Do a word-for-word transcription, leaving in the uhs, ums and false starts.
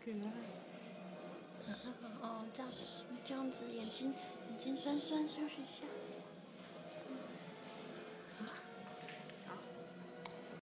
去了。哦，这样这样子眼睛眼睛酸酸，休息一下。